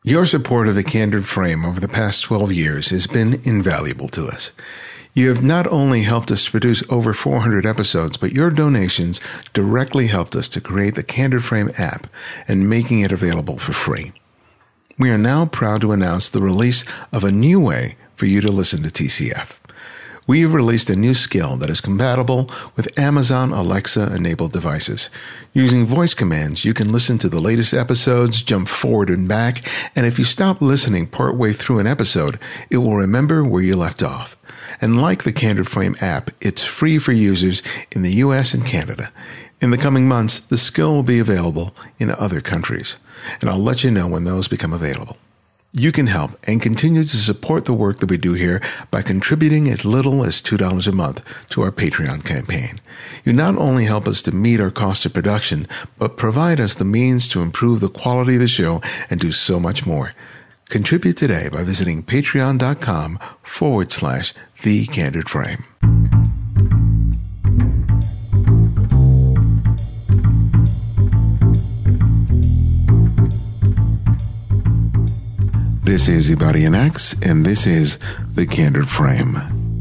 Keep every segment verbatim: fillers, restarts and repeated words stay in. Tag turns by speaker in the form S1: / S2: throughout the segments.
S1: Your support of the Candid Frame over the past twelve years has been invaluable to us. You have not only helped us produce over four hundred episodes, but your donations directly helped us to create the Candid Frame app and making it available for free. We are now proud to announce the release of a new way for you to listen to T C F. We have released a new skill that is compatible with Amazon Alexa-enabled devices. Using voice commands, you can listen to the latest episodes, jump forward and back, and if you stop listening partway through an episode, it will remember where you left off. And like the Candid Frame app, it's free for users in the U S and Canada. In the coming months, the skill will be available in other countries, and I'll let you know when those become available. You can help and continue to support the work that we do here by contributing as little as two dollars a month to our Patreon campaign. You not only help us to meet our cost of production, but provide us the means to improve the quality of the show and do so much more. Contribute today by visiting patreon.com forward slash The Candid Frame. This is Ibarian X, and this is The Candid Frame.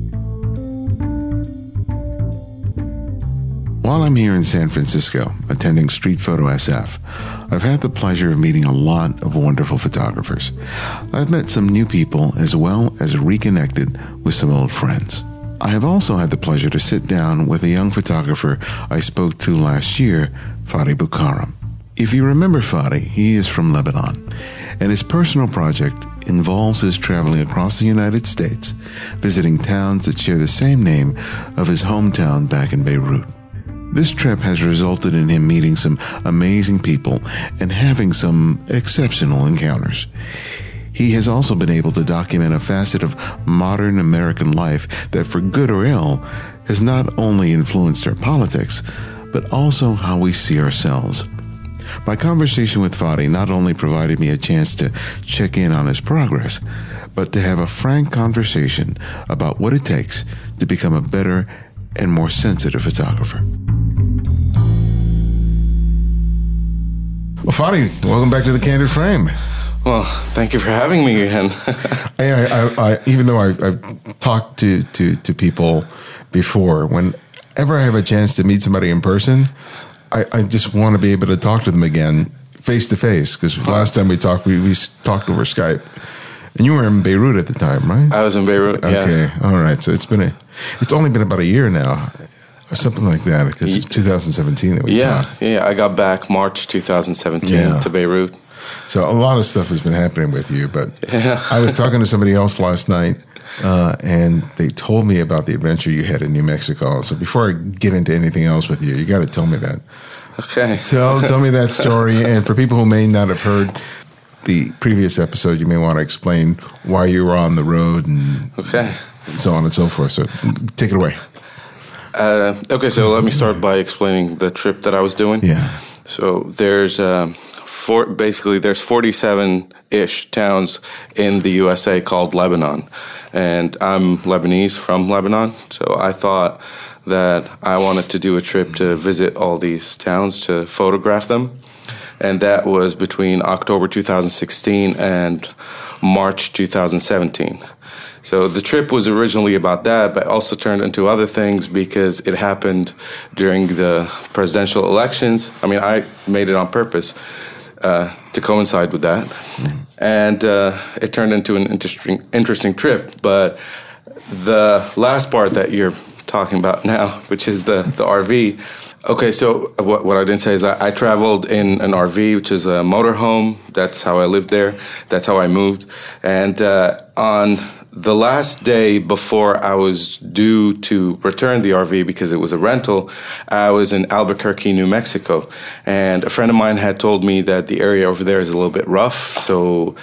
S1: While I'm here in San Francisco, attending Street Photo S F, I've had the pleasure of meeting a lot of wonderful photographers. I've met some new people as well as reconnected with some old friends. I have also had the pleasure to sit down with a young photographer I spoke to last year, Fadi Bukaram. If you remember Fadi, he is from Lebanon, and his personal project involves his traveling across the United States, visiting towns that share the same name of his hometown back in Beirut. This trip has resulted in him meeting some amazing people and having some exceptional encounters. He has also been able to document a facet of modern American life that, for good or ill, has not only influenced our politics, but also how we see ourselves. My conversation with Fadi not only provided me a chance to check in on his progress, but to have a frank conversation about what it takes to become a better and more sensitive photographer. Well, Fadi, welcome back to the Candid Frame.
S2: Well, thank you for having me again.
S1: I, I, I, even though I've, I've talked to, to, to people before, whenever I have a chance to meet somebody in person, I, I just want to be able to talk to them again face to face, because last time we talked, we, we talked over Skype. And you were in Beirut at the time, right?
S2: I was in Beirut, yeah.
S1: Okay, all right. So it's been a, it's only been about a year now, or something like that, because it's two thousand seventeen that we
S2: yeah,
S1: talked.
S2: Yeah, I got back March twenty seventeen yeah. to Beirut.
S1: So a lot of stuff has been happening with you, but
S2: yeah.
S1: I was talking to somebody else last night, uh, and they told me about the adventure you had in New Mexico. So before I get into anything else with you, you got to tell me that.
S2: Okay.
S1: Tell tell me that story, and for people who may not have heard the previous episode, you may want to explain why you were on the road and
S2: okay.
S1: so on and so forth. So take it away.
S2: Uh, okay, so let me start by explaining the trip that I was doing.
S1: Yeah.
S2: So there's um, four, basically there's forty-seven-ish towns in the U S A called Lebanon, and I'm Lebanese from Lebanon. So I thought that I wanted to do a trip to visit all these towns to photograph them. And that was between October two thousand sixteen and March two thousand seventeen. So the trip was originally about that, but also turned into other things because it happened during the presidential elections. I mean, I made it on purpose uh, to coincide with that. Mm-hmm. And uh, it turned into an interesting, interesting trip. But the last part that you're talking about now, which is the, the R V. Okay, so what, what I didn't say is I, I traveled in an R V, which is a motorhome. That's how I lived there. That's how I moved. And uh, on the last day before I was due to return the R V because it was a rental, I was in Albuquerque, New Mexico. And a friend of mine had told me that the area over there is a little bit rough. So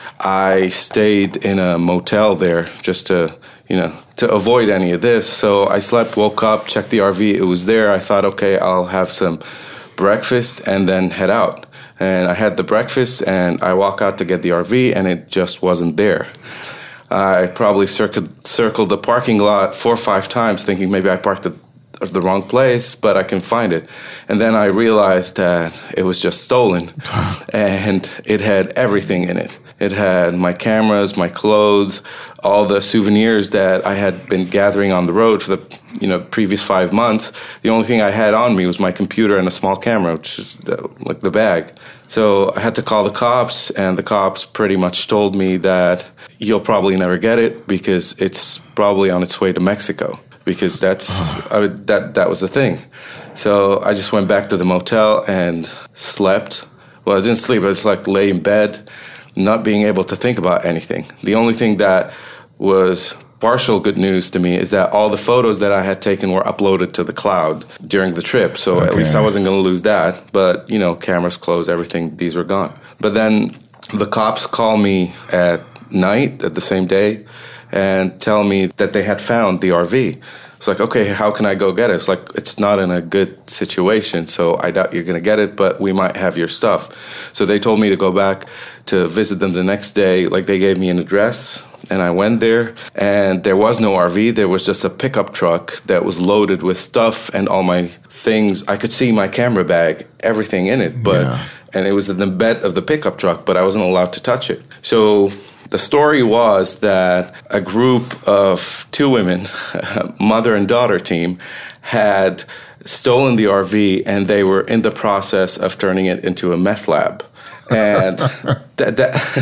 S2: I stayed in a motel there just to, you know, to avoid any of this. So I slept, woke up, checked the R V. It was there. I thought, okay, I'll have some breakfast and then head out. And I had the breakfast and I walk out to get the R V and it just wasn't there. I probably circled, circled the parking lot four or five times thinking maybe I parked it the wrong place, but I can find it. And then I realized that it was just stolen, and it had everything in it. It had my cameras, my clothes, all the souvenirs that I had been gathering on the road for the you know previous five months. The only thing I had on me was my computer and a small camera, which is uh, like the bag. So I had to call the cops, and the cops pretty much told me that you'll probably never get it because it's probably on its way to Mexico. Because that's uh, that that was the thing. So I just went back to the motel and slept. Well, I didn't sleep. I just like lay in bed, not being able to think about anything. The only thing that was partial good news to me is that all the photos that I had taken were uploaded to the cloud during the trip. So okay. At least I wasn't going to lose that. But, you know, cameras, clothes, everything, these were gone. But then the cops call me at night at the same day and tell me that they had found the R V. It's like, okay, how can I go get it? It's like, it's not in a good situation, so I doubt you're going to get it, but we might have your stuff. So they told me to go back to visit them the next day. Like, they gave me an address, and I went there, and there was no R V. There was just a pickup truck that was loaded with stuff and all my things. I could see my camera bag, everything in it, but yeah. And it was in the bed of the pickup truck, but I wasn't allowed to touch it. So the story was that a group of two women, mother and daughter team, had stolen the R V, and they were in the process of turning it into a meth lab. And that,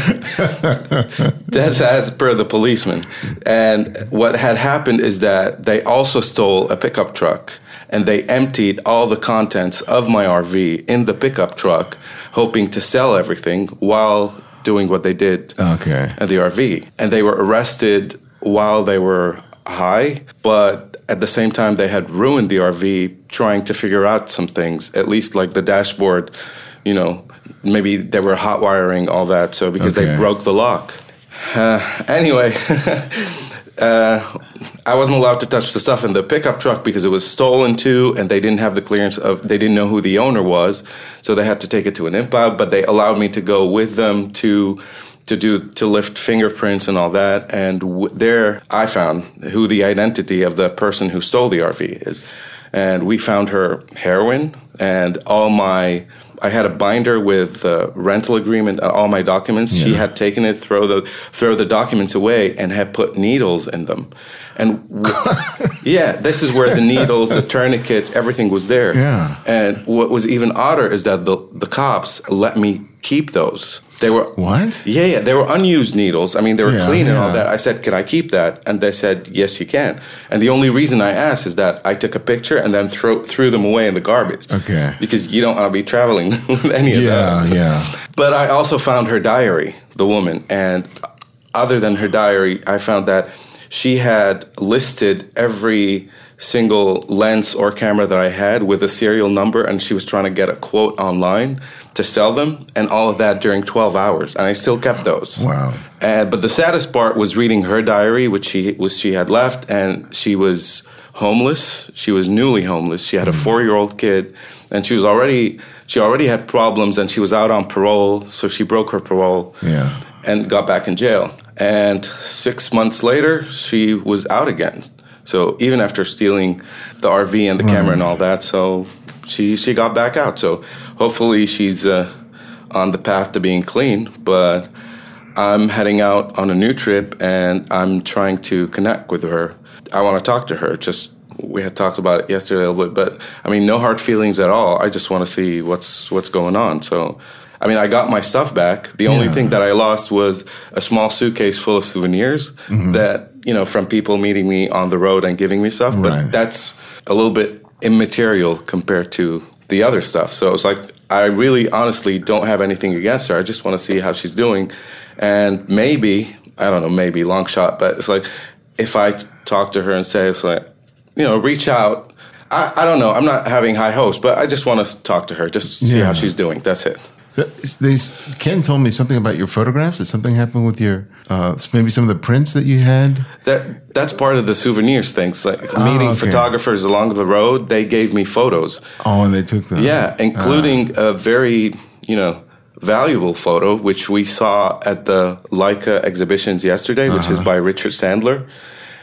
S2: that, that's as per the policeman. And what had happened is that they also stole a pickup truck, and they emptied all the contents of my R V in the pickup truck, hoping to sell everything while doing what they did okay. at the R V. And they were arrested while they were high, but at the same time they had ruined the R V trying to figure out some things, at least like the dashboard, you know, maybe they were hot wiring all that, so because okay. they broke the lock. Uh, anyway, uh, I wasn't allowed to touch the stuff in the pickup truck because it was stolen too, and they didn't have the clearance of, they didn't know who the owner was, so they had to take it to an impound, but they allowed me to go with them to to do to lift fingerprints and all that, and w- there I found who the identity of the person who stole the R V is. And we found her heroin and all my I had a binder with the rental agreement, all my documents. Yeah. She had taken it, throw the throw the documents away, and had put needles in them. And w- yeah, this is where the needles, the tourniquet, everything was there.
S1: Yeah.
S2: And what was even odder is that the the cops let me keep those. They were
S1: what?
S2: Yeah, yeah. They were unused needles. I mean, they were
S1: yeah,
S2: clean and
S1: yeah.
S2: all that. I said, "Can I keep that?" And they said, "Yes, you can." And the only reason I asked is that I took a picture and then threw threw them away in the garbage.
S1: Okay.
S2: Because you don't want to be traveling with any of
S1: yeah,
S2: that.
S1: Yeah, yeah.
S2: But I also found her diary, the woman, and other than her diary, I found that she had listed every single lens or camera that I had with a serial number, and she was trying to get a quote online to sell them, and all of that during twelve hours, and I still kept those.
S1: Wow.
S2: And, but the saddest part was reading her diary, which she was she had left, and she was homeless. She was newly homeless. She had a four-year-old kid, and she was already she already had problems, and she was out on parole, so she broke her parole
S1: yeah.
S2: and got back in jail. And six months later, she was out again. So even after stealing the R V and the
S1: right.
S2: camera and all that, so she she got back out. So hopefully she's uh, on the path to being clean. But I'm heading out on a new trip, and I'm trying to connect with her. I want to talk to her. Just we had talked about it yesterday a little bit, but I mean, no hard feelings at all. I just want to see what's what's going on. So. I mean, I got my stuff back. The only yeah. thing that I lost was a small suitcase full of souvenirs mm-hmm. that, you know, from people meeting me on the road and giving me stuff. But
S1: right.
S2: that's a little bit immaterial compared to the other stuff. So it's like, I really honestly don't have anything against her. I just want to see how she's doing. And maybe, I don't know, maybe long shot, but it's like, if I talk to her and say, it's like, you know, reach out. I, I don't know. I'm not having high hopes, but I just want to talk to her, just see yeah. how she's doing. That's it.
S1: They, Ken told me something about your photographs. Did something happen with your, uh, maybe some of the prints that you had?
S2: That That's part of the souvenirs things. Like
S1: oh,
S2: meeting
S1: okay.
S2: photographers along the road, they gave me photos.
S1: Oh, and they took them?
S2: Yeah, including uh. a very, you know, valuable photo, which we saw at the Leica exhibitions yesterday, which uh-huh. is by Richard Sandler.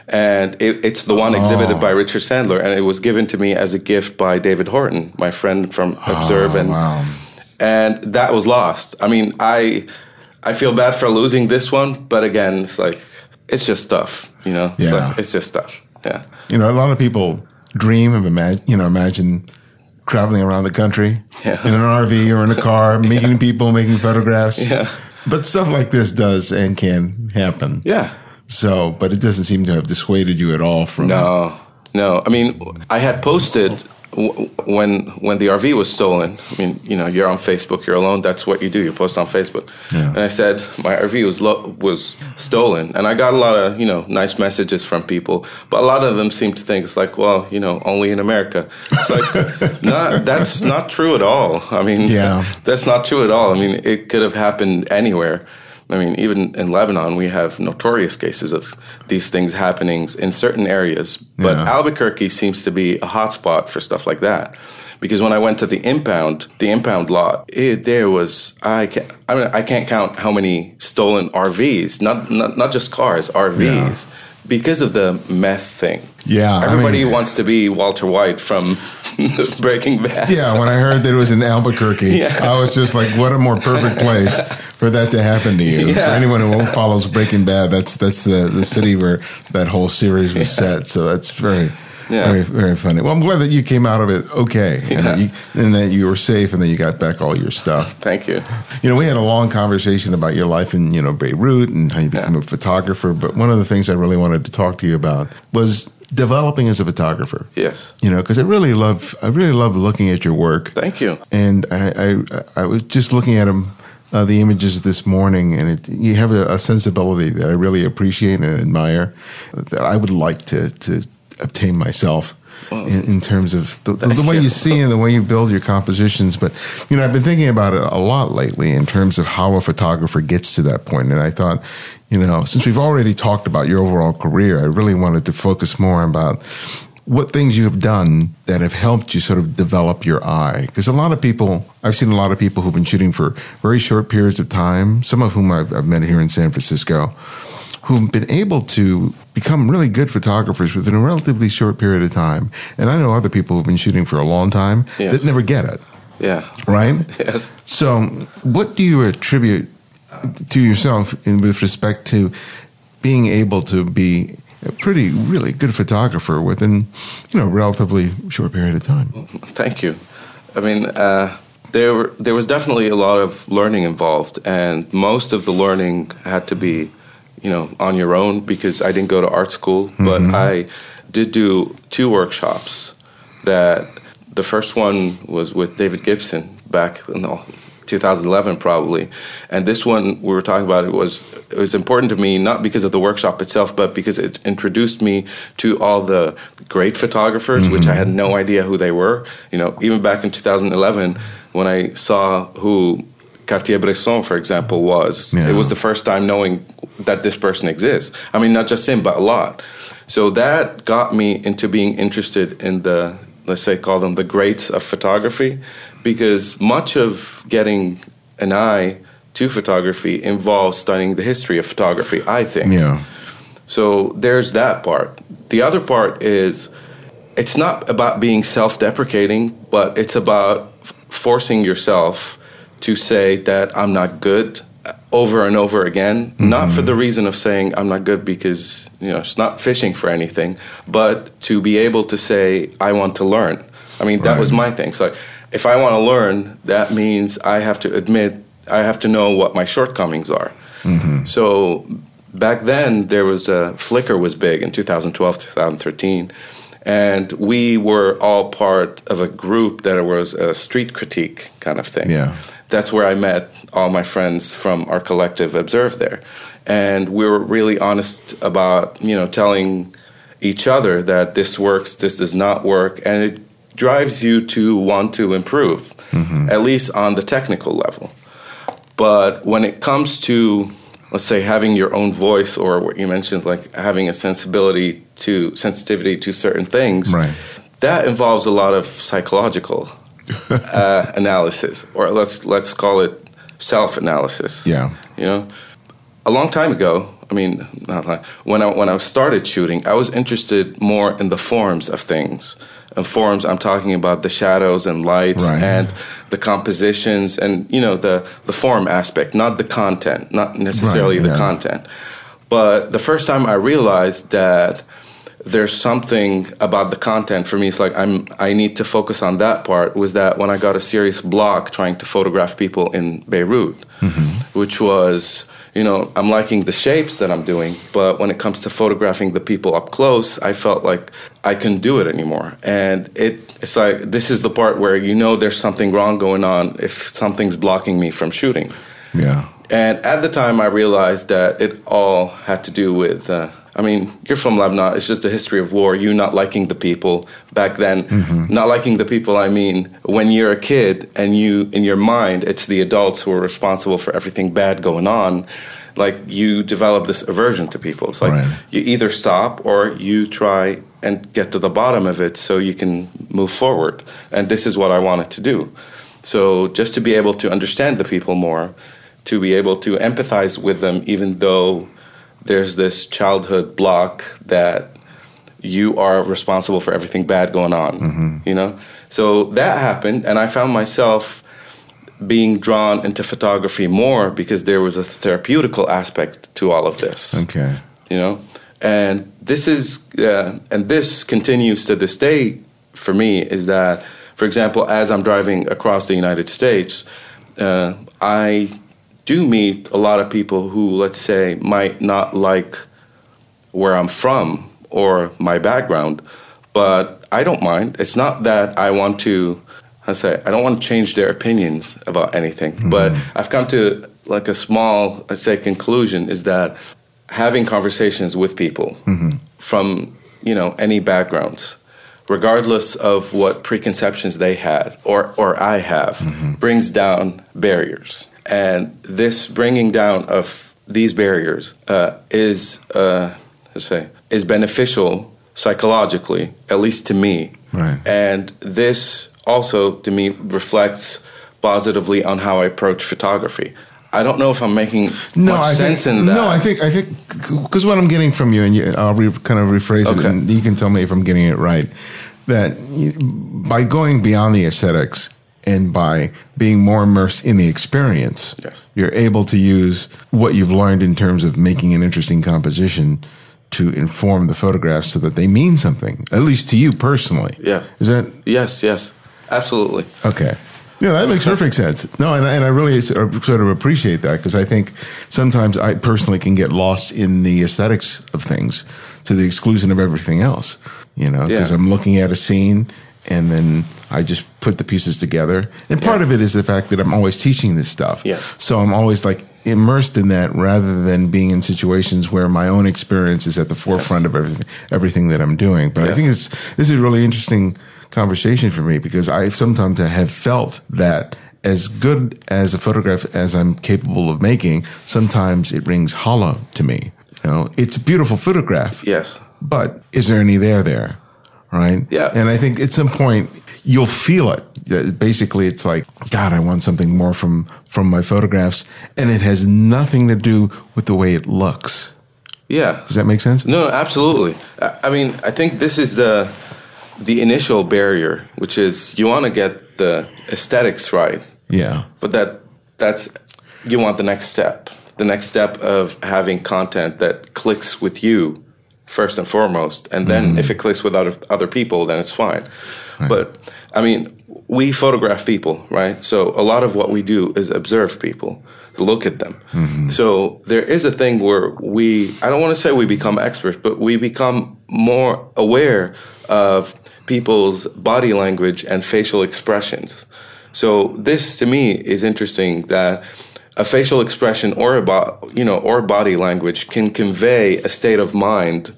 S2: And it, it's the one exhibited oh. by Richard Sandler, and it was given to me as a gift by David Horton, my friend from Observe.
S1: Oh,
S2: and
S1: wow.
S2: and that was lost. I mean, I I feel bad for losing this one, but again, it's like, it's just stuff, you know? It's,
S1: yeah.
S2: like, it's just stuff, yeah.
S1: You know, a lot of people dream of, imagine, you know, imagine traveling around the country yeah. in an R V or in a car, meeting people, making photographs.
S2: Yeah.
S1: But stuff like this does and can happen.
S2: Yeah.
S1: So, but it doesn't seem to have dissuaded you at all from...
S2: No, no. I mean, I had posted w- when when the R V was stolen. I mean, you know, you're on Facebook, you're alone. That's what you do. You post on Facebook.
S1: Yeah.
S2: And I said my R V was lo- was stolen, and I got a lot of you know nice messages from people, but a lot of them seemed to think it's like, well, you know, only in America. It's like, not that's not true at all. I mean,
S1: yeah.
S2: that's not true at all. I mean, it could have happened anywhere. I mean, even in Lebanon, we have notorious cases of these things happening in certain areas. But
S1: yeah.
S2: Albuquerque seems to be a hotspot for stuff like that. Because when I went to the impound, the impound lot, it, there was, I can't, I mean, I can't count how many stolen R Vs, not not, not just cars, R Vs. Yeah. Because of the meth thing.
S1: Yeah.
S2: Everybody
S1: I mean,
S2: wants to be Walter White from Breaking Bad.
S1: Yeah, when I heard that it was in Albuquerque, yeah. I was just like, what a more perfect place for that to happen to you. Yeah. For anyone who follows Breaking Bad, that's that's the, the city where that whole series was yeah. set. So that's very... Yeah. Very, very funny. Well, I'm glad that you came out of it okay, yeah. and, that you, and that you were safe, and then you got back all your stuff.
S2: Thank you.
S1: You know, we had a long conversation about your life in, you know, Beirut and how you became yeah. a photographer. But one of the things I really wanted to talk to you about was developing as a photographer.
S2: Yes.
S1: You know, because I really love, I really love looking at your work.
S2: Thank you.
S1: And I, I, I was just looking at them. Uh, the images this morning, and it, you have a, a sensibility that I really appreciate and admire. That I would like to to. obtain myself in, in terms of the, the, the way you see and the way you build your compositions. But, you know, I've been thinking about it a lot lately in terms of how a photographer gets to that point. And I thought, you know, since we've already talked about your overall career, I really wanted to focus more about what things you have done that have helped you sort of develop your eye. Because a lot of people, I've seen a lot of people who've been shooting for very short periods of time, some of whom I've, I've met here in San Francisco, who've been able to become really good photographers within a relatively short period of time. And I know other people who've been shooting for a long time yes. that never get it.
S2: Yeah.
S1: Right?
S2: Yes.
S1: So what do you attribute to yourself in, with respect to being able to be a pretty, really good photographer within, you know, a relatively short period of time?
S2: Thank you. I mean, uh, there were, there was definitely a lot of learning involved, and most of the learning had to be you know, on your own, because I didn't go to art school, but mm-hmm. I did do two workshops. That the first one was with David Gibson back in two thousand eleven, probably, and this one we were talking about. It was it was important to me not because of the workshop itself, but because it introduced me to all the great photographers, mm-hmm. which I had no idea who they were. You know, even back in two thousand eleven, when I saw who Cartier-Bresson, for example, was. Yeah. It was the first time knowing that this person exists. I mean, not just him, but a lot. So that got me into being interested in the, let's say, call them the greats of photography, because much of getting an eye to photography involves studying the history of photography, I think.
S1: Yeah.
S2: So there's that part. The other part is, it's not about being self-deprecating, but it's about forcing yourself to say that I'm not good over and over again, mm-hmm. not for the reason of saying I'm not good because, you know, it's not fishing for anything, but to be able to say, I want to learn. I mean, that right. was my thing. So if I want to learn, that means I have to admit, I have to know what my shortcomings are. Mm-hmm. So back then, there was a, Flickr was big in two thousand twelve, two thousand thirteen. And we were all part of a group that was a street critique kind of thing.
S1: Yeah.
S2: That's where I met all my friends from our collective Observe there. And we were really honest about, you know, telling each other that this works, this does not work. And it drives you to want to improve, mm-hmm. at least on the technical level. But when it comes to, let's say, having your own voice, or what you mentioned, like having a sensibility to sensitivity to certain things,
S1: right.
S2: that involves a lot of psychological uh, analysis, or let's let's call it self-analysis.
S1: Yeah.
S2: You know, a long time ago, I mean, not like when I when I started shooting, I was interested more in the forms of things. And forms, I'm talking about the shadows and lights
S1: right.
S2: and the compositions and, you know, the, the form aspect, not the content, not necessarily
S1: right,
S2: the
S1: yeah.
S2: content. But the first time I realized that there's something about the content for me, it's like I'm I need to focus on that part, was that when I got a serious block trying to photograph people in Beirut, mm-hmm. which was, you know, I'm liking the shapes that I'm doing, but when it comes to photographing the people up close, I felt like I couldn't do it anymore. And it it's like, this is the part where you know there's something wrong going on if something's blocking me from shooting.
S1: Yeah.
S2: And at the time, I realized that it all had to do with, uh, I mean, you're from Lebanon. It's just a history of war. You not liking the people back then. Mm-hmm. Not liking the people, I mean, when you're a kid and you, in your mind, it's the adults who are responsible for everything bad going on. Like, you develop this aversion to people. It's like
S1: right.
S2: you either stop or you try and get to the bottom of it so you can move forward. And this is what I wanted to do. So just to be able to understand the people more, to be able to empathize with them, even though there's this childhood block that you are responsible for everything bad going on, mm-hmm. you know? So that happened, and I found myself being drawn into photography more because there was a therapeutical aspect to all of this.
S1: Okay.
S2: You know? And this is, uh, and this continues to this day for me, is that, for example, as I'm driving across the United States, uh, I do meet a lot of people who, let's say, might not like where I'm from or my background, but I don't mind. It's not that I want to, I say, I don't want to change their opinions about anything, mm-hmm. but I've come to like a small, I'd say, conclusion is that having conversations with people mm-hmm. from, you know, any backgrounds, regardless of what preconceptions they had or, or I have, mm-hmm. brings down barriers. And this bringing down of these barriers uh, is, uh, let's say, is beneficial psychologically, at least to me.
S1: Right.
S2: And this also, to me, reflects positively on how I approach photography. I don't know if I'm making
S1: no,
S2: much
S1: I
S2: sense
S1: think,
S2: in that.
S1: No, I think I think because what I'm getting from you, and you, I'll re, kind of rephrase
S2: okay.
S1: it, and you can tell me if I'm getting it right. That you, by going beyond the aesthetics and by being more immersed in the experience,
S2: yes.
S1: you're able to use what you've learned in terms of making an interesting composition to inform the photographs so that they mean something, at least to you personally.
S2: Yeah.
S1: Is that?
S2: Yes, yes, absolutely.
S1: Okay. Yeah, that makes perfect sense. No, and, and I really sort of appreciate that because I think sometimes I personally can get lost in the aesthetics of things to the exclusion of everything else, you know, because
S2: yeah.
S1: I'm looking at a scene and then I just put the pieces together. And part yeah. of it is the fact that I'm always teaching this stuff.
S2: Yes.
S1: So I'm always like immersed in that rather than being in situations where my own experience is at the forefront yes. of everything, everything that I'm doing. But yeah. I think it's, this is really interesting conversation for me because I sometimes have felt that as good as a photograph as I'm capable of making, sometimes it rings hollow to me. You know, it's a beautiful photograph.
S2: Yes.
S1: But is there any there there? Right?
S2: Yeah.
S1: And I think at some point you'll feel it. Basically, it's like, God, I want something more from, from my photographs. And it has nothing to do with the way it looks.
S2: Yeah.
S1: Does that make sense?
S2: No, absolutely. I mean, I think this is the the initial barrier, which is you want to get the aesthetics right.
S1: Yeah.
S2: But that that's you want the next step. The next step of having content that clicks with you first and foremost. And then mm-hmm. if it clicks with other other people, then it's fine. Right. But I mean, we photograph people, right? So a lot of what we do is observe people, look at them. Mm-hmm. So there is a thing where we, I don't want to say we become experts, but we become more aware of people's body language and facial expressions. So this to me is interesting that a facial expression or a bo- you know or body language can convey a state of mind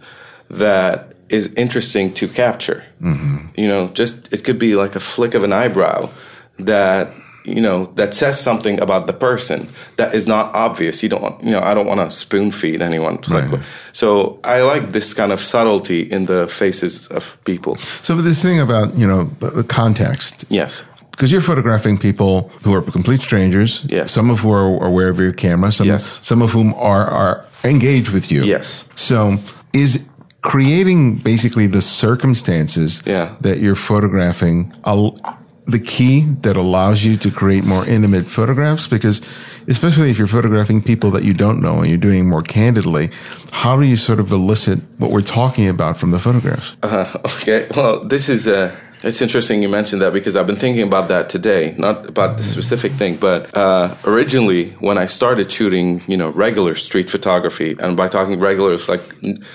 S2: that is interesting to capture. Mm-hmm. You know, just it could be like a flick of an eyebrow that you know that says something about the person that is not obvious. You don't want, you know I don't want to spoon feed anyone.
S1: Right.
S2: Like, so I like this kind of subtlety in the faces of people.
S1: So this thing about you know context.
S2: Yes.
S1: because you're photographing people who are complete strangers.
S2: Yes.
S1: Some of whom are aware of your camera. Some,
S2: yes.
S1: some of whom are, are engaged with you.
S2: Yes.
S1: So is creating basically the circumstances
S2: yeah.
S1: that you're photographing a, the key that allows you to create more intimate photographs? Because especially if you're photographing people that you don't know and you're doing more candidly, how do you sort of elicit what we're talking about from the photographs?
S2: Uh, okay, well, this is uh, it's interesting you mentioned that, because I've been thinking about that today, not about the specific thing, but uh, originally when I started shooting, you know, regular street photography, and by talking regular, it's like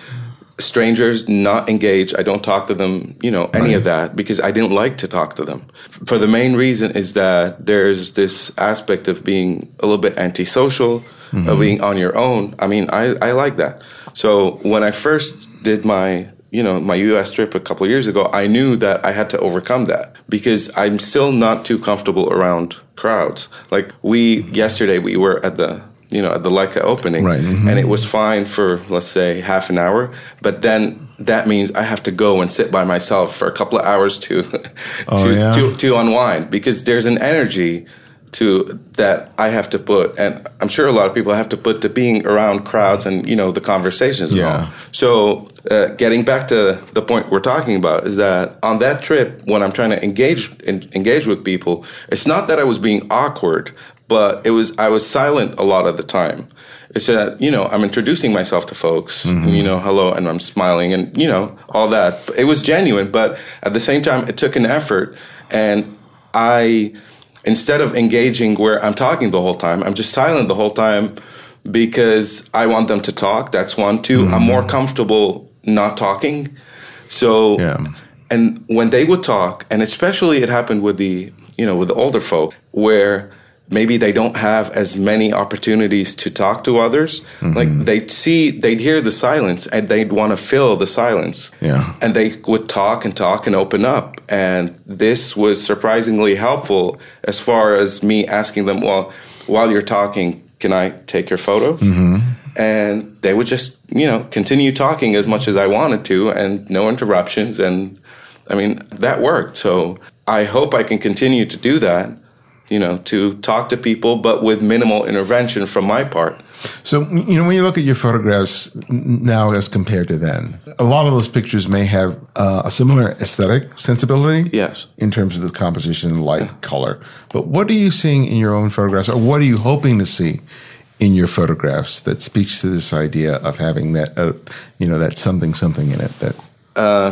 S2: strangers, not engaged. I don't talk to them, you know, any right. of that, because I didn't like to talk to them. For the main reason is that there's this aspect of being a little bit antisocial, mm-hmm. of being on your own. I mean, I, I like that. So when I first did my, you know, my U S trip a couple of years ago, I knew that I had to overcome that, because I'm still not too comfortable around crowds. Like we, yesterday we were at the, you know, at the Leica opening,
S1: right. mm-hmm.
S2: and it was fine for, let's say, half an hour. But then that means I have to go and sit by myself for a couple of hours to
S1: oh,
S2: to,
S1: yeah?
S2: to to unwind, because there's an energy to that I have to put, and I'm sure a lot of people have to put to being around crowds and, you know, the conversations and
S1: yeah.
S2: all. So uh, getting back to the point we're talking about is that on that trip, when I'm trying to engage in, engage with people, it's not that I was being awkward, but it was I was silent a lot of the time. It's that, you know, I'm introducing myself to folks, mm-hmm. you know, hello, and I'm smiling and, you know, all that. It was genuine, but at the same time, it took an effort. And I, instead of engaging where I'm talking the whole time, I'm just silent the whole time because I want them to talk. That's one. Two, mm-hmm. I'm more comfortable not talking. So,
S1: yeah.
S2: and when they would talk, and especially it happened with the, you know, with the older folk, where maybe they don't have as many opportunities to talk to others. Mm-hmm. Like they'd see, they'd hear the silence and they'd want to fill the silence.
S1: Yeah.
S2: And they would talk and talk and open up. And this was surprisingly helpful as far as me asking them, well, while you're talking, can I take your photos?
S1: Mm-hmm.
S2: And they would just, you know, continue talking as much as I wanted to, and no interruptions. And I mean, that worked. So I hope I can continue to do that, you know, to talk to people, but with minimal intervention from my part.
S1: So, you know, when you look at your photographs now as compared to then, a lot of those pictures may have uh, a similar aesthetic sensibility.
S2: Yes.
S1: In terms of the composition, light, yeah. color. But what are you seeing in your own photographs, or what are you hoping to see in your photographs that speaks to this idea of having that, uh, you know, that something, something in it? That
S2: uh,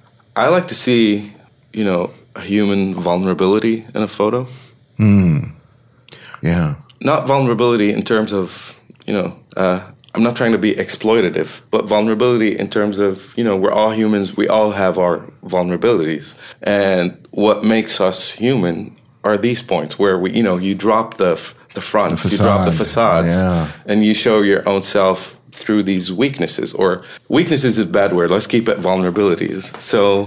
S2: I like to see, you know, a human vulnerability in a photo.
S1: Mm. Yeah.
S2: Not vulnerability in terms of, you know, uh, I'm not trying to be exploitative, but vulnerability in terms of, you know, we're all humans. We all have our vulnerabilities. And what makes us human are these points where we, you know, you drop the the fronts,
S1: the
S2: you drop the facades,
S1: yeah.
S2: and you show your own self through these weaknesses. Or weaknesses is a bad word. Let's keep it vulnerabilities. So,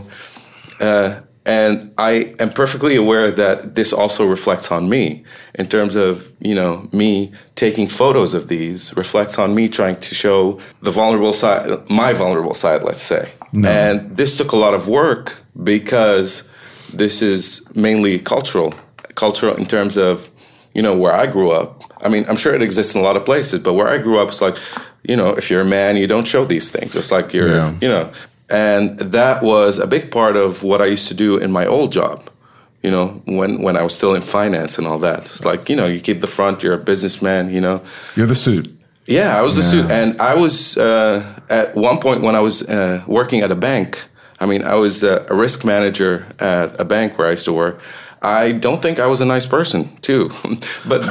S2: uh, and I am perfectly aware that this also reflects on me in terms of, you know, me taking photos of these reflects on me trying to show the vulnerable side, my vulnerable side, let's say. No. And this took a lot of work because this is mainly cultural, cultural in terms of, you know, where I grew up. I mean, I'm sure it exists in a lot of places, but where I grew up, it's like, you know, if you're a man, you don't show these things. It's like you're, yeah. you know. And that was a big part of what I used to do in my old job, you know, when, when I was still in finance and all that. It's like, you know, you keep the front, you're a businessman, you know.
S1: You're the suit.
S2: Yeah, I was the
S1: yeah.
S2: suit. And I was, uh, at one point when I was uh, working at a bank, I mean, I was uh, a risk manager at a bank where I used to work. I don't think I was a nice person, too. But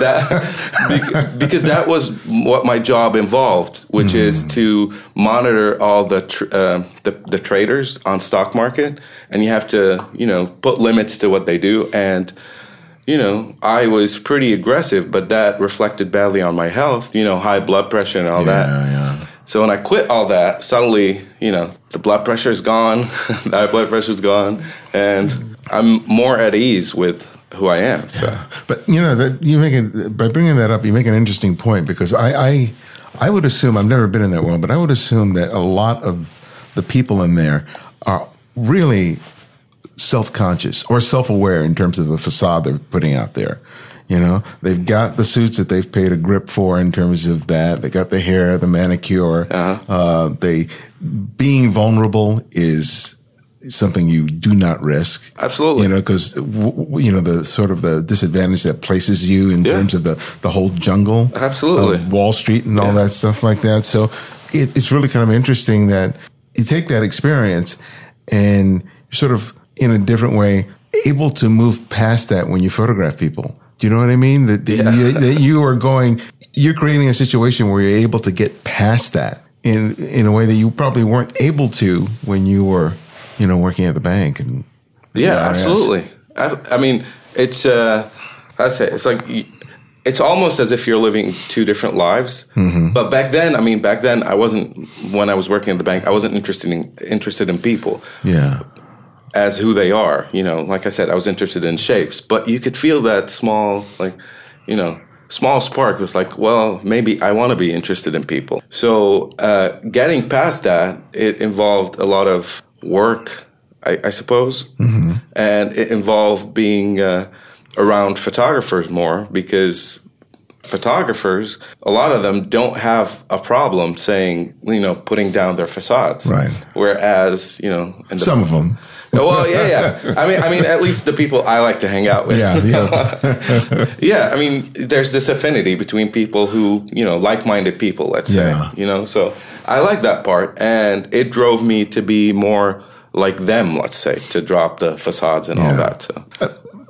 S2: that, because that was what my job involved, which mm. is to monitor all the, tr- uh, the the traders on stock market. And you have to, you know, put limits to what they do. And, you know, I was pretty aggressive, but that reflected badly on my health, you know, high blood pressure and all
S1: yeah,
S2: that.
S1: Yeah.
S2: So when I quit all that, suddenly, you know, the blood pressure is gone, the high blood pressure is gone, and I'm more at ease with who I am. So,
S1: yeah. But you know that you make it by bringing that up, you make an interesting point, because I, I, I would assume, I've never been in that world, but I would assume that a lot of the people in there are really self-conscious or self-aware in terms of the facade they're putting out there. You know, they've got the suits that they've paid a grip for in terms of that. They got the hair, the manicure. Uh-huh. Uh, they being vulnerable is something you do not risk.
S2: Absolutely.
S1: You know, because, w- you know, the sort of the disadvantage that places you in yeah. terms of the, the whole jungle.
S2: Absolutely.
S1: Of Wall Street and all yeah. that stuff like that. So it, it's really kind of interesting that you take that experience and you're sort of in a different way able to move past that when you photograph people. Do you know what I mean? That, yeah. you, that you are going, you're creating a situation where you're able to get past that in in a way that you probably weren't able to when you were, you know, working at the bank. And
S2: yeah, absolutely. I, I mean, it's uh, I'd say it's like it's almost as if you're living two different lives. Mm-hmm. But back then, I mean, back then I wasn't when I was working at the bank. I wasn't interested in interested in people.
S1: Yeah.
S2: As who they are, you know, like I said, I was interested in shapes, but you could feel that small, like, you know, small spark was like, well, maybe I want to be interested in people. So uh, getting past that, it involved a lot of work, I, I suppose, mm-hmm. and it involved being uh, around photographers more because photographers, a lot of them don't have a problem saying, you know, putting down their facades.
S1: Right.
S2: Whereas, you know, in the,
S1: some of them.
S2: Well, yeah, yeah. I mean, I mean, at least the people I like to hang out with.
S1: Yeah, yeah.
S2: yeah. I mean, there's this affinity between people who, you know, like-minded people. Let's say, yeah. you know. So I like that part, and it drove me to be more like them. Let's say to drop the facades and yeah. all that. So uh,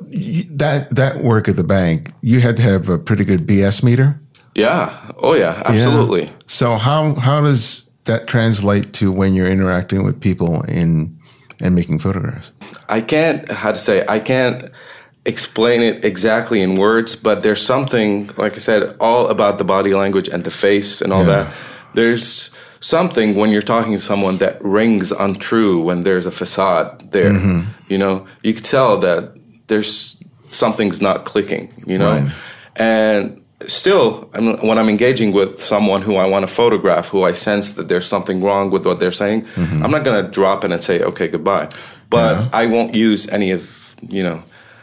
S1: that that work at the bank, you had to have a pretty good B S meter.
S2: Yeah. Oh, yeah. Absolutely.
S1: Yeah. So how how does that translate to when you're interacting with people in and making photographs?
S2: I can't, how to say, I can't explain it exactly in words, but there's something, like I said, all about the body language and the face and all yeah. that. There's something when you're talking to someone that rings untrue when there's a facade there. Mm-hmm. You know, you could tell that there's something's not clicking, you know? Right. And still, when I'm engaging with someone who I want to photograph, who I sense that there's something wrong with what they're saying, mm-hmm. I'm not going to drop in and say, okay, goodbye. But yeah. I won't use any of, you know,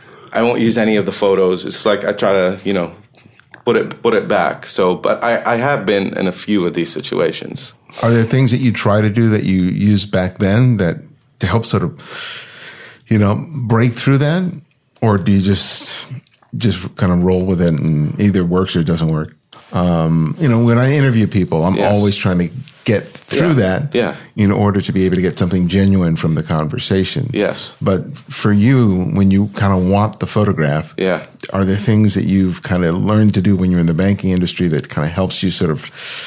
S2: I won't use any of the photos. It's like I try to, you know, put it put it back. So, but I, I have been in a few of these situations.
S1: Are there things that you try to do that you used back then that to help sort of, you know, break through that? Or do you just... just kind of roll with it and either works or it doesn't work? Um, you know, when I interview people, I'm yes. always trying to get through
S2: yeah.
S1: that
S2: yeah.
S1: in order to be able to get something genuine from the conversation.
S2: Yes.
S1: But for you, when you kind of want the photograph,
S2: yeah.
S1: are there things that you've kind of learned to do when you're in the banking industry that kind of helps you sort of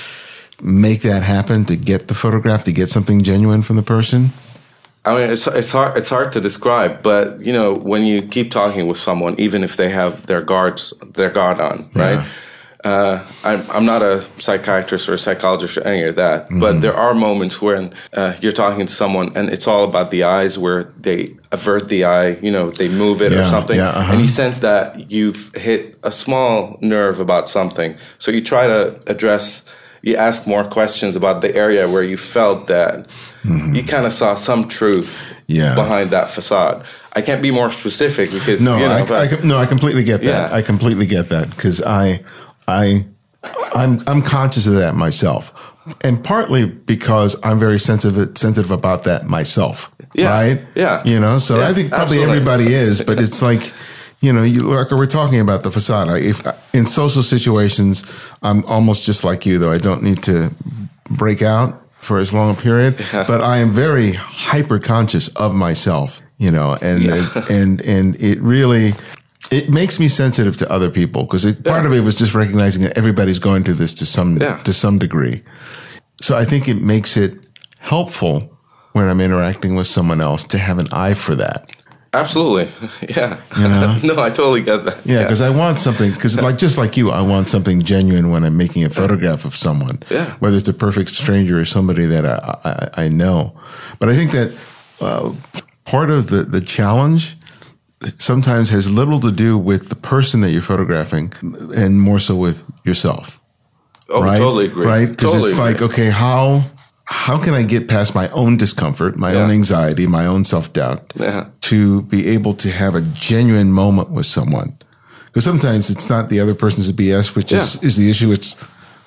S1: make that happen, to get the photograph, to get something genuine from the person?
S2: I mean, it's it's hard it's hard to describe, but you know, when you keep talking with someone, even if they have their guards their guard on, right? Yeah. Uh, I'm I'm not a psychiatrist or a psychologist or any of that, mm-hmm. but there are moments when uh, you're talking to someone and it's all about the eyes, where they avert the eye, you know, they move it
S1: yeah,
S2: or something,
S1: yeah, uh-huh.
S2: and you sense that you've hit a small nerve about something, so you try to address. You ask more questions about the area where you felt that mm-hmm. you kind of saw some truth
S1: yeah.
S2: behind that facade. I can't be more specific because
S1: no,
S2: you know,
S1: I,
S2: but,
S1: I, no, I completely get that.
S2: Yeah.
S1: I completely get that because I, I, I'm I'm conscious of that myself, and partly because I'm very sensitive sensitive about that myself.
S2: Yeah.
S1: Right.
S2: Yeah.
S1: You know, so
S2: yeah,
S1: I think probably
S2: absolutely.
S1: everybody is, but it's like. You know, you, like we're talking about the facade. If in social situations, I'm almost just like you, though. I don't need to break out for as long a period, yeah. but I am very hyper conscious of myself. You know, and
S2: yeah.
S1: it, and and it really it makes me sensitive to other people because yeah. part of it was just recognizing that everybody's going through this to some
S2: yeah.
S1: to some degree. So I think it makes it helpful when I'm interacting with someone else to have an eye for that.
S2: Absolutely. Yeah.
S1: You know?
S2: No, I totally get that.
S1: Yeah, because yeah. I want something, because like just like you, I want something genuine when I'm making a photograph of someone,
S2: yeah.
S1: whether it's a perfect stranger or somebody that I, I, I know. But I think that uh, part of the, the challenge sometimes has little to do with the person that you're photographing and more so with yourself.
S2: Oh,
S1: right?
S2: totally agree.
S1: Right? Because
S2: totally
S1: it's
S2: agree.
S1: like, okay, how... how can I get past my own discomfort, my
S2: Yeah.
S1: own anxiety, my own self-doubt
S2: Yeah.
S1: to be able to have a genuine moment with someone? Because sometimes it's not the other person's B S, which is,
S2: Yeah.
S1: is the issue. It's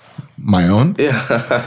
S1: my own.
S2: Yeah.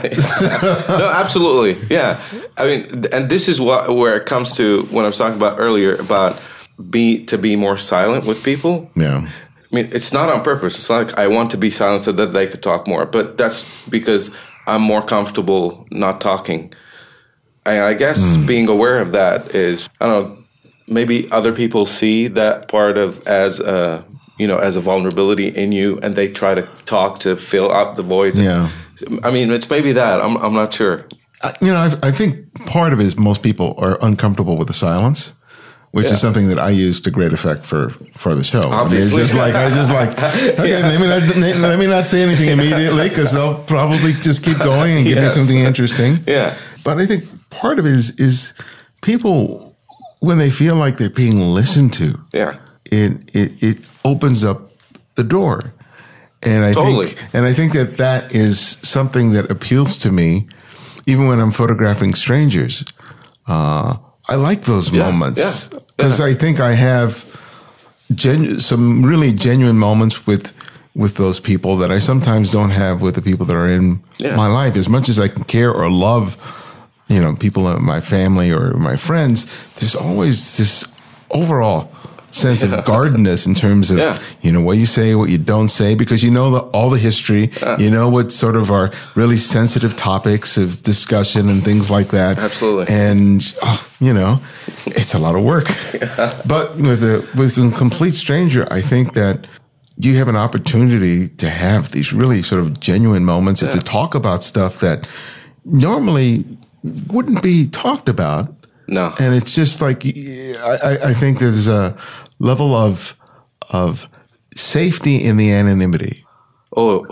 S2: No, absolutely. Yeah. I mean, and this is what where it comes to when I was talking about earlier about be to be more silent with people.
S1: Yeah.
S2: I mean, it's not on purpose. It's not like I want to be silent so that they could talk more, but that's because I'm more comfortable not talking. I, I guess
S1: Mm.
S2: being aware of that is, I don't know, maybe other people see that part of as a, you know, as a vulnerability in you, and they try to talk to fill up the void.
S1: Yeah.
S2: I mean, it's maybe that. I'm I'm not sure.
S1: I- You know, I, I think part of it is most people are uncomfortable with the silence, which
S2: Yeah.
S1: is something that I use to great effect for, for the show. I mean,
S2: Obviously.
S1: it's just like, I just like, okay,
S2: Yeah.
S1: let, me not, let me not say anything immediately because they'll probably just keep going and give me
S2: Yes.
S1: something interesting.
S2: Yeah.
S1: But I think part of it is, is people, when they feel like they're being listened to,
S2: Yeah.
S1: it, it, it opens up the door. And I
S2: Totally.
S1: think, and I think that that is something that appeals to me, even when I'm photographing strangers. Uh, I like those
S2: Yeah,
S1: moments
S2: yeah,
S1: because
S2: yeah.
S1: I think I have genu- some really genuine moments with with those people that I sometimes don't have with the people that are in
S2: Yeah.
S1: my life. As much as I can care or love, you know, people in my family or my friends, there's always this overall sense of guardedness in terms of,
S2: Yeah.
S1: you know, what you say, what you don't say, because you know the, all the history, you know what sort of are really sensitive topics of discussion and things like that.
S2: Absolutely.
S1: And, oh, you know, it's a lot of work. But with a, with a complete stranger, I think that you have an opportunity to have these really sort of genuine moments and to talk about stuff that normally wouldn't be talked about.
S2: No.
S1: And it's just like, I, I- I think there's a level of of safety in the anonymity.
S2: Oh,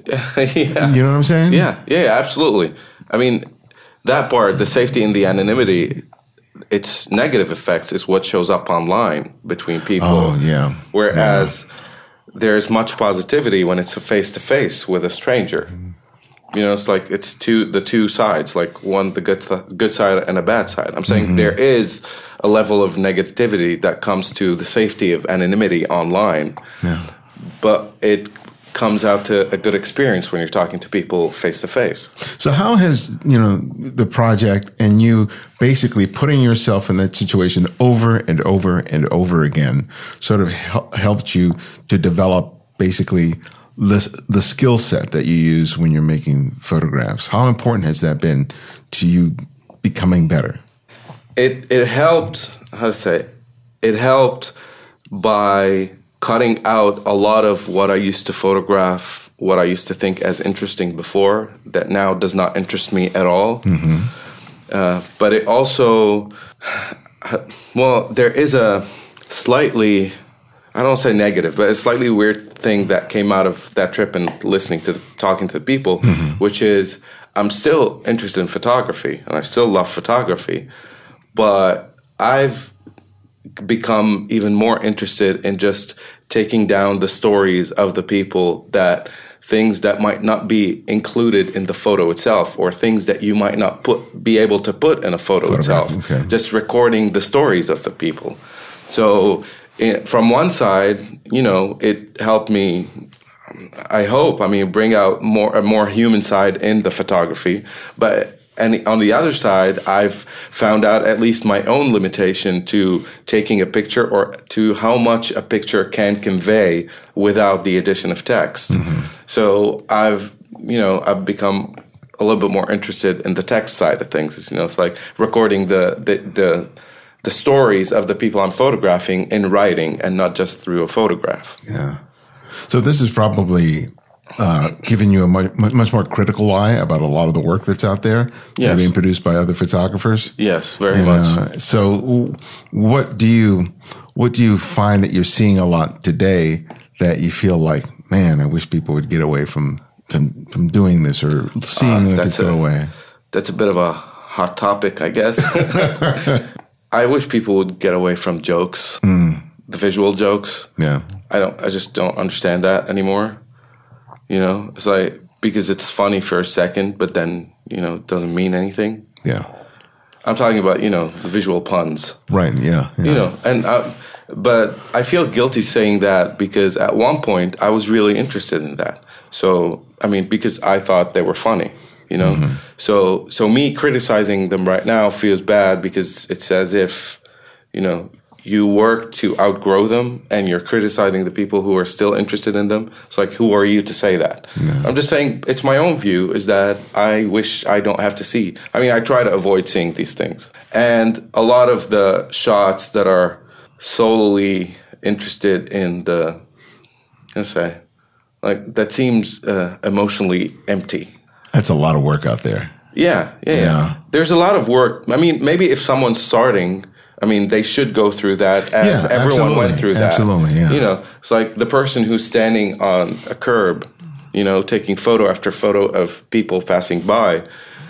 S2: yeah.
S1: You know what I'm saying?
S2: Yeah, yeah, absolutely. I mean, that part, the safety and the anonymity, its negative effects is what shows up online between people.
S1: Oh, yeah.
S2: Whereas there's much positivity when it's a face-to-face with a stranger. You know, it's like it's two the two sides, like one the good good side and a bad side. I'm saying there is a level of negativity that comes to the safety of anonymity online,
S1: Yeah.
S2: but it comes out to a good experience when you're talking to people face to face.
S1: So how has, you know, the project and you basically putting yourself in that situation over and over and over again sort of hel- helped you to develop basically the, the skill set that you use when you're making photographs? How important has that been to you becoming better?
S2: It it helped, how to say, it helped by cutting out a lot of what I used to photograph, what I used to think as interesting before, that now does not interest me at all. Mm-hmm. Uh, but it also, well, there is a slightly, I don't say negative, but a slightly weird thing that came out of that trip and listening to, the, talking to the people, mm-hmm. which is I'm still interested in photography and I still love photography, but I've become even more interested in just taking down the stories of the people, that things that might not be included in the photo itself, or things that you might not put be able to put in a photo
S1: Photograph,
S2: itself.
S1: okay.
S2: Just recording the stories of the people. So in, from one side, you know, it helped me, I hope, I mean, bring out more a more human side in the photography. But and on the other side, I've found out at least my own limitation to taking a picture, or to how much a picture can convey without the addition of text. Mm-hmm. So I've, you know, I've become a little bit more interested in the text side of things. You know, it's like recording the the the, the stories of the people I'm photographing in writing, and not just through a photograph.
S1: Yeah. So this is probably uh, giving you a much, much more critical eye about a lot of the work that's out there,
S2: Yes.
S1: being produced by other photographers.
S2: Yes, very
S1: And,
S2: much.
S1: uh, so, what do you what do you find that you're seeing a lot today that you feel like, man, I wish people would get away from from, from doing this, or seeing
S2: Uh,
S1: it
S2: that's
S1: get
S2: a-
S1: away?
S2: That's a bit of a hot topic, I guess. I wish people would get away from jokes, the visual jokes.
S1: Yeah.
S2: I don't. I just don't understand that anymore. You know, it's like because it's funny for a second, but then, you know, it doesn't mean anything.
S1: Yeah.
S2: I'm talking about, you know, the visual puns.
S1: Right, yeah. yeah.
S2: You know, and I, but I feel guilty saying that because at one point I was really interested in that. So, I mean, because I thought they were funny, you know. Mm-hmm. So, so me criticizing them right now feels bad because it's as if, you know, you work to outgrow them and you're criticizing the people who are still interested in them. It's like, who are you to say that? No. I'm just saying it's my own view is that I wish I don't have to see. I mean, I try to avoid seeing these things. And a lot of the shots that are solely interested in the, let's say, like that seems uh, emotionally empty.
S1: That's a lot of work out there.
S2: Yeah, yeah, yeah, yeah. There's a lot of work. I mean, maybe if someone's starting, I mean, they should go through that as yeah, everyone went through that.
S1: Absolutely, yeah.
S2: You know, it's like the person who's standing on a curb, you know, taking photo after photo of people passing by.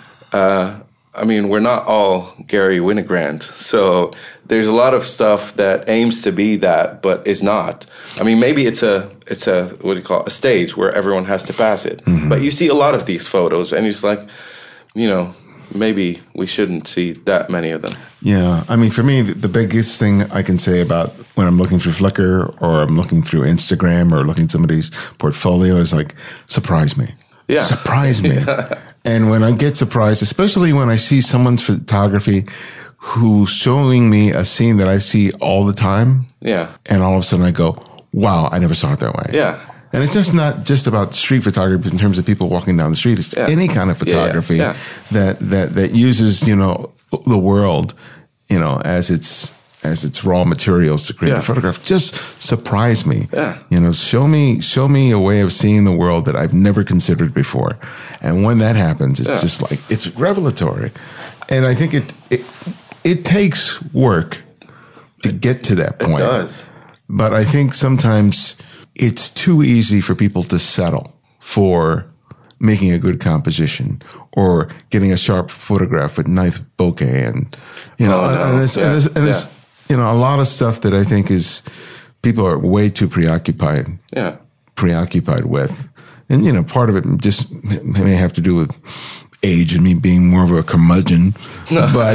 S2: Uh, I mean, we're not all Gary Winogrand. So there's a lot of stuff that aims to be that, but is not. I mean, maybe it's a, it's a what do you call it, a stage where everyone has to pass it. Mm-hmm. But you see a lot of these photos, and it's like, you know, maybe we shouldn't see that many of them.
S1: Yeah. I mean, for me, the biggest thing I can say about when I'm looking through Flickr or I'm looking through Instagram or looking at somebody's portfolio is like, surprise me.
S2: Yeah.
S1: Surprise me. And when I get surprised, especially when I see someone's photography who's showing me a scene that I see all the time.
S2: Yeah.
S1: And all of a sudden I go, wow, I never saw it that way.
S2: Yeah.
S1: And it's just not just about street photography in terms of people walking down the street. It's yeah. any kind of photography yeah, yeah. that, that, that uses, you know, the world, you know, as its, as its raw materials to create yeah. a photograph. Just surprise me.
S2: Yeah.
S1: You know, show me, show me a way of seeing the world that I've never considered before. And when that happens, it's yeah. just like, it's revelatory. And I think it, it, it takes work to get to that point.
S2: It does.
S1: But I think sometimes it's too easy for people to settle for making a good composition or getting a sharp photograph with nice bokeh and, you know, oh, no. and, this, yeah. and, this, and yeah. this, you know, a lot of stuff that I think is people are way too preoccupied,
S2: yeah.
S1: preoccupied with. And, you know, part of it just may have to do with age and me being more of a curmudgeon. No. But,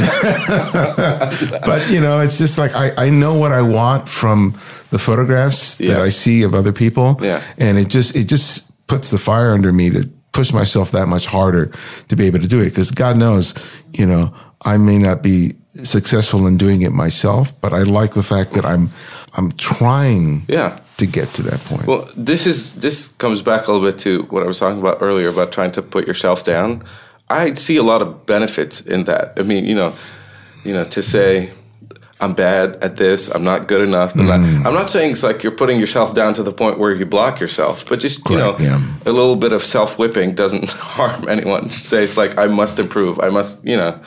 S1: but, you know, it's just like I, I know what I want from the photographs yes. that I see of other people.
S2: Yeah.
S1: And it just, it just puts the fire under me to push myself that much harder to be able to do it. Because God knows, you know, I may not be successful in doing it myself, but I like the fact that I'm, I'm trying
S2: yeah.
S1: to get to that point.
S2: Well, this is, this comes back a little bit to what I was talking about earlier about trying to put yourself down. I see a lot of benefits in that. I mean, you know, you know, to say I'm bad at this, I'm not good enough. I'm, mm. not, I'm not saying it's like you're putting yourself down to the point where you block yourself, but just, you Correct, know, yeah. a little bit of self-whipping doesn't harm anyone. Say it's like, I must improve. I must, you know,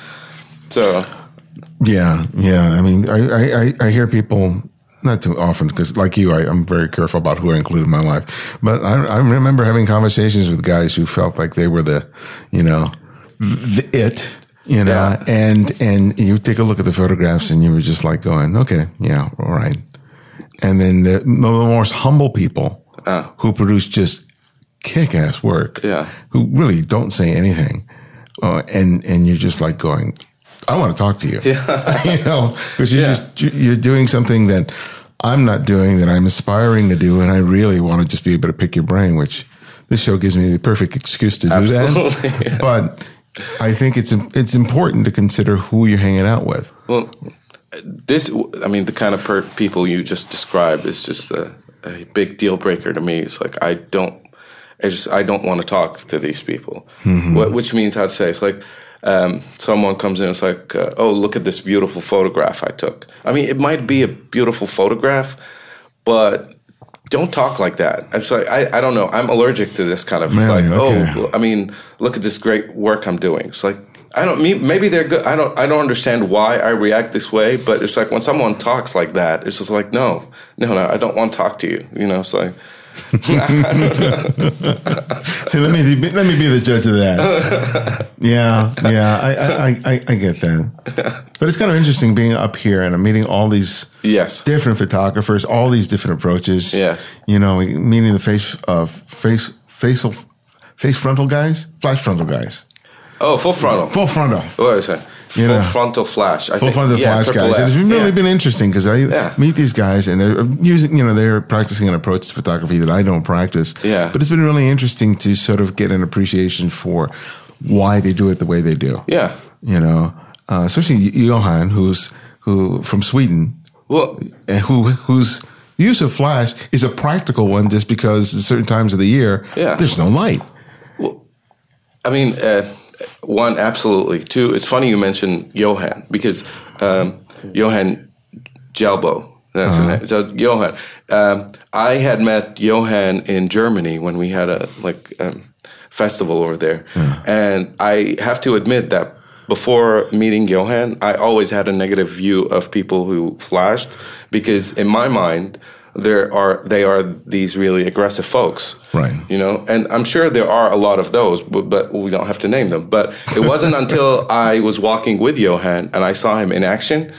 S2: so.
S1: Yeah, yeah. I mean, I, I, I hear people, not too often, because like you, I, I'm very careful about who I include in my life. But I, I remember having conversations with guys who felt like they were the, you know, the it, you know, yeah. and, and you take a look at the photographs and you were just like going, okay, yeah, all right. And then the, the most humble people uh. who produce just kick-ass work,
S2: yeah.
S1: who really don't say anything. Uh, and, and you're just like going, I want to talk to you,
S2: yeah.
S1: you know, because you're
S2: yeah.
S1: just, you're doing something that I'm not doing, that I'm aspiring to do. And I really want to just be able to pick your brain, which this show gives me the perfect excuse to do
S2: Absolutely,
S1: that.
S2: Yeah.
S1: But I think it's, it's important to consider who you're hanging out with.
S2: Well, this, I mean, the kind of per- people you just described is just a, a big deal breaker to me. It's like, I don't, I just, I don't want to talk to these people, mm-hmm. what, which means how to say, it's like, Um, someone comes in and it's like, uh, oh, look at this beautiful photograph I took. I mean, it might be a beautiful photograph, but don't talk like that. It's like, I, I don't know. I'm allergic to this kind of
S1: Man,
S2: like,
S1: okay.
S2: oh, I mean, look at this great work I'm doing. It's like, I don't maybe they're good. I don't, I don't understand why I react this way, but it's like when someone talks like that, it's just like, no, no, no, I don't want to talk to you. You know, it's like,
S1: See, let me let me be the judge of that. Yeah, yeah, I I, I, I get that. But it's kind of interesting being up here and I'm meeting all these
S2: yes.
S1: different photographers, all these different approaches.
S2: Yes,
S1: you know, meeting the face of face facial face frontal guys, flash frontal guys.
S2: Oh, full frontal.
S1: Full frontal.
S2: What was that? Full
S1: You know,
S2: frontal flash. I
S1: full
S2: think,
S1: frontal
S2: yeah,
S1: flash guys.
S2: F.
S1: And it's really
S2: yeah.
S1: been interesting because I
S2: Yeah.
S1: meet these guys and they're using, you know, they're practicing an approach to photography that I don't practice.
S2: Yeah.
S1: But it's been really interesting to sort of get an appreciation for why they do it the way they do.
S2: Yeah.
S1: You know, uh, especially Johan, who's who from Sweden,
S2: Well,
S1: and who whose use of flash is a practical one just because at certain times of the year
S2: Yeah.
S1: there's no light.
S2: well I mean, uh, one, absolutely. Two, it's funny you mentioned Johan because um, Johan Gelbo. That's
S1: Uh-huh.
S2: his name. So Johan, um, I had met Johan in Germany when we had a like um, festival over there, and I have to admit that before meeting Johan, I always had a negative view of people who flashed because in my mind there are they are these really aggressive folks,
S1: Right.
S2: You know, and I'm sure there are a lot of those, but, but we don't have to name them. But it wasn't until I was walking with Johan and I saw him in action.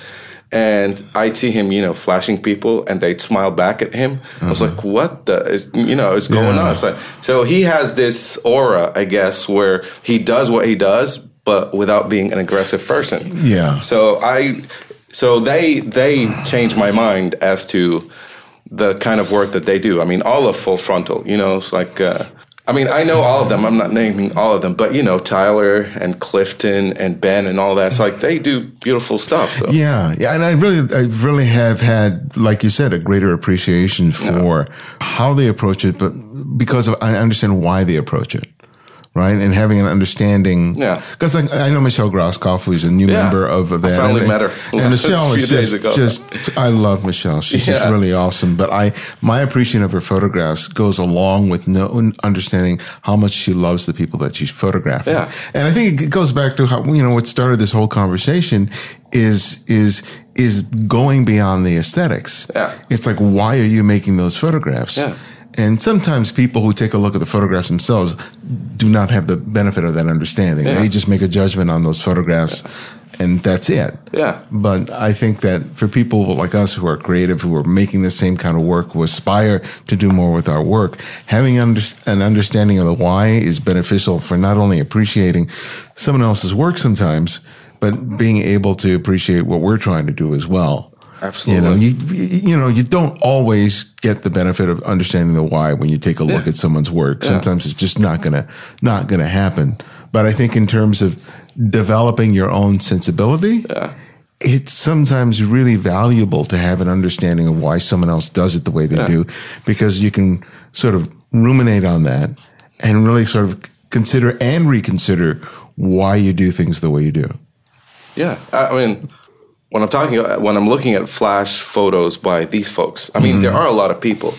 S2: And I'd see him, you know, flashing people, and they'd smile back at him. I was like, "What the, is, you know, is going
S1: Yeah.
S2: on?" So, so he has this aura, I guess, where he does what he does, but without being an aggressive person.
S1: Yeah.
S2: So I, so they they changed my mind as to the kind of work that they do. I mean, all of Full Frontal, you know, it's like. Uh, I mean, I know all of them. I'm not naming all of them, but you know, Tyler and Clifton and Ben and all that. It's like they do beautiful stuff. So.
S1: Yeah, yeah, and I really, I really have had, like you said, a greater appreciation for yeah. how they approach it, but because of I understand why they approach it, right? And having an understanding,
S2: yeah.
S1: Because I, I know Michelle Grosskopf, who's a new
S2: yeah.
S1: member of that.
S2: I finally
S1: and,
S2: met her,
S1: and Michelle
S2: a few
S1: is
S2: days
S1: just,
S2: ago.
S1: just, I love Michelle. She's yeah. just really awesome. But I, my appreciation of her photographs goes along with no understanding how much she loves the people that she's photographing.
S2: Yeah.
S1: And I think it goes back to how, you know, what started this whole conversation is, is, is going beyond the aesthetics.
S2: Yeah.
S1: It's like, why are you making those photographs?
S2: Yeah.
S1: And sometimes people who take a look at the photographs themselves do not have the benefit of that understanding.
S2: Yeah.
S1: They just make a judgment on those photographs, yeah. and that's it.
S2: Yeah.
S1: But I think that for people like us who are creative, who are making the same kind of work, who aspire to do more with our work, having under, an understanding of the why is beneficial for not only appreciating someone else's work sometimes, but being able to appreciate what we're trying to do as well.
S2: Absolutely.
S1: You know, you, you know, you don't always get the benefit of understanding the why when you take a look
S2: yeah.
S1: at someone's work.
S2: Yeah.
S1: Sometimes it's just not gonna, not gonna happen. But I think in terms of developing your own sensibility,
S2: yeah.
S1: it's sometimes really valuable to have an understanding of why someone else does it the way they
S2: yeah.
S1: do, because you can sort of ruminate on that and really sort of consider and reconsider why you do things the way you do.
S2: Yeah. I mean, When I'm talking, when I'm looking at flash photos by these folks, I mean, mm-hmm. there are a lot of people,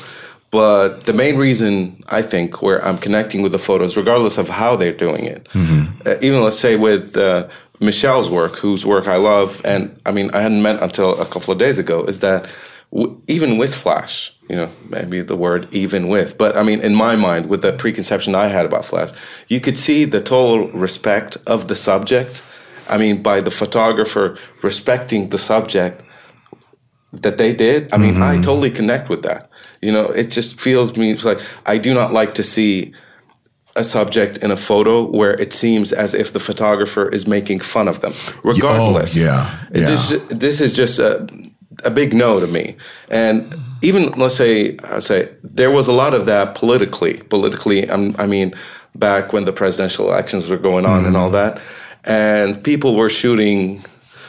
S2: but the main reason I think where I'm connecting with the photos, regardless of how they're doing it, mm-hmm. uh, even let's say with uh, Michelle's work, whose work I love, and I mean, I hadn't met until a couple of days ago, is that w- even with flash, you know, maybe the word even with, but I mean, in my mind, with the preconception I had about flash, you could see the total respect of the subject. I mean, by the photographer respecting the subject that they did. I mean, mm-hmm. I totally connect with that. You know, it just feels me it's like I do not like to see a subject in a photo where it seems as if the photographer is making fun of them, regardless.
S1: Oh, yeah, yeah.
S2: This, this is just a, a big no to me. And even, let's say, I'd say there was a lot of that politically. Politically, I'm, I mean, back when the presidential elections were going on mm-hmm. and all that. And people were shooting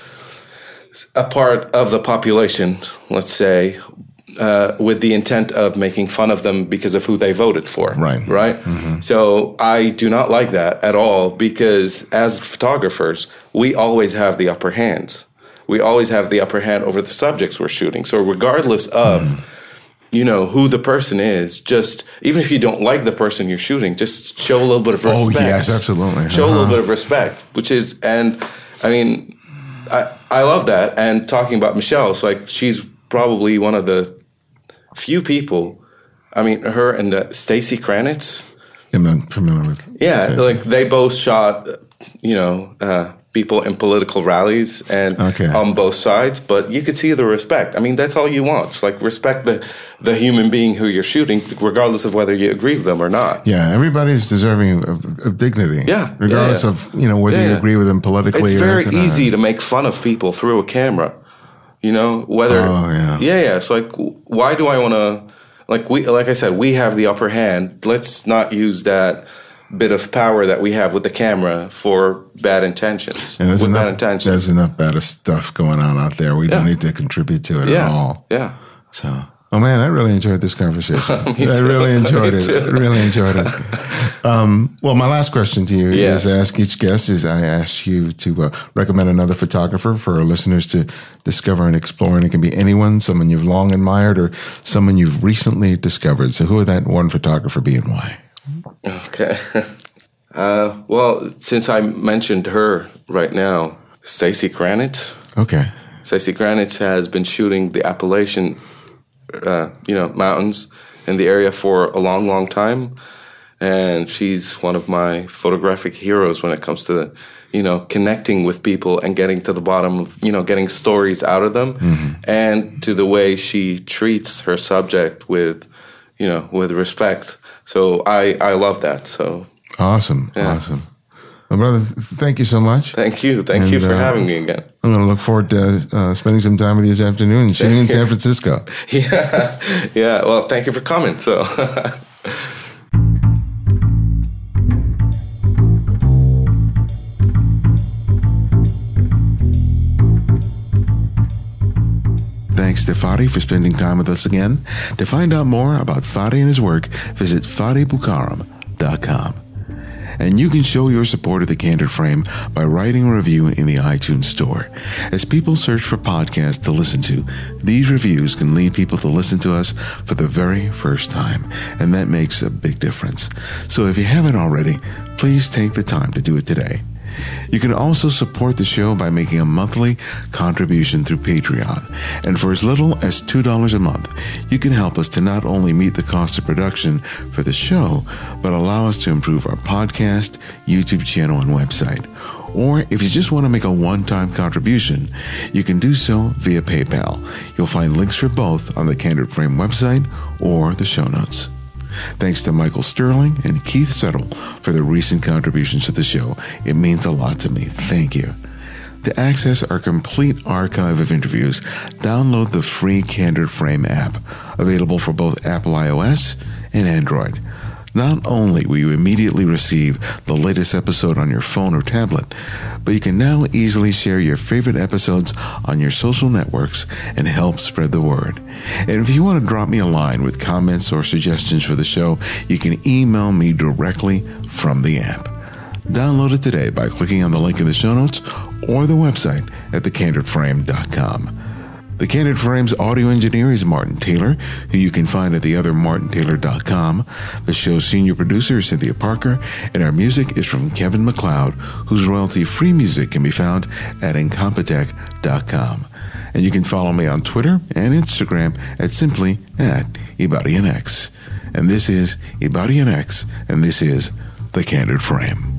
S2: a part of the population, let's say, uh, with the intent of making fun of them because of who they voted for.
S1: Right.
S2: Right? Mm-hmm. So I do not like that at all because as photographers, we always have the upper hands. We always have the upper hand over the subjects we're shooting. So regardless of... Mm. you know, who the person is, just, even if you don't like the person you're shooting, just show a little bit of respect.
S1: Oh, yes, absolutely.
S2: Show
S1: uh-huh.
S2: a little bit of respect, which is, and I mean, I, I love that. And talking about Michelle, it's like, she's probably one of the few people, I mean, her and uh, Stacy Kranitz.
S1: I'm not familiar with
S2: Yeah,
S1: Stacey.
S2: like they both shot, you know, uh, people in political rallies and
S1: okay.
S2: on both sides, but you could see the respect. I mean, that's all you want. It's like respect the, the human being who you're shooting, regardless of whether you agree with them or not.
S1: Yeah, everybody's deserving of, of dignity.
S2: Yeah.
S1: Regardless
S2: yeah, yeah.
S1: of, you know, whether
S2: yeah,
S1: you
S2: yeah.
S1: agree with them politically
S2: it's
S1: or
S2: very
S1: anything.
S2: easy to make fun of people through a camera. You know, whether
S1: Oh, yeah.
S2: Yeah, yeah. It's like, why do I want to, like we like I said, we have the upper hand. Let's not use that bit of power that we have with the camera for bad intentions.
S1: Yeah, there's,
S2: with
S1: enough,
S2: bad intentions.
S1: there's enough bad stuff going on out there. We
S2: Yeah.
S1: don't need to contribute to it
S2: yeah.
S1: at all.
S2: Yeah.
S1: So, oh man, I really enjoyed this conversation.
S2: Me
S1: I
S2: too.
S1: really enjoyed
S2: Me
S1: it.
S2: too.
S1: Really enjoyed it. Um, well, my last question to you
S2: Yes.
S1: is I ask each guest is I ask you to uh, recommend another photographer for our listeners to discover and explore. And it can be anyone, someone you've long admired or someone you've recently discovered. So who would that one photographer be and why?
S2: Okay. Uh, well, since I mentioned her right now, Stacey Granitz.
S1: Okay.
S2: Stacey Granitz has been shooting the Appalachian, uh, you know, mountains in the area for a long, long time, and she's one of my photographic heroes when it comes to, you know, connecting with people and getting to the bottom of, you know, getting stories out of them, mm-hmm. and to the way she treats her subject with, you know, with respect. So I, I love that. So.
S1: Awesome.
S2: Yeah.
S1: Awesome. Well, brother, thank you so much.
S2: Thank you. Thank
S1: and,
S2: you for
S1: uh,
S2: having me again.
S1: I'm going to look forward to uh, spending some time with you this afternoon and shooting in San Francisco.
S2: Yeah. Yeah. Well, thank you for coming. So.
S1: Thanks to Fadi for spending time with us again. To find out more about Fadi and his work, visit fadi bukaram dot com. And you can show your support of The Candid Frame by writing a review in the iTunes Store. As people search for podcasts to listen to, these reviews can lead people to listen to us for the very first time, and that makes a big difference. So if you haven't already, please take the time to do it today. You can also support the show by making a monthly contribution through Patreon. And for as little as two dollars a month, you can help us to not only meet the cost of production for the show, but allow us to improve our podcast, YouTube channel, and website. Or if you just want to make a one-time contribution, you can do so via PayPal. You'll find links for both on the Candid Frame website or the show notes. Thanks to Michael Sterling and Keith Settle for their recent contributions to the show. It means a lot to me. Thank you. To access our complete archive of interviews, download the free Candid Frame app, available for both Apple iOS and Android. Not only will you immediately receive the latest episode on your phone or tablet, but you can now easily share your favorite episodes on your social networks and help spread the word. And if you want to drop me a line with comments or suggestions for the show, you can email me directly from the app. Download it today by clicking on the link in the show notes or the website at the candid frame dot com. The Candid Frame's audio engineer is Martin Taylor, who you can find at the other martin taylor dot com. The show's senior producer is Cynthia Parker, and our music is from Kevin MacLeod, whose royalty-free music can be found at incompetech dot com. And you can follow me on Twitter and Instagram at simply at IbarianX. And this is IbarianX, and this is The Candid Frame.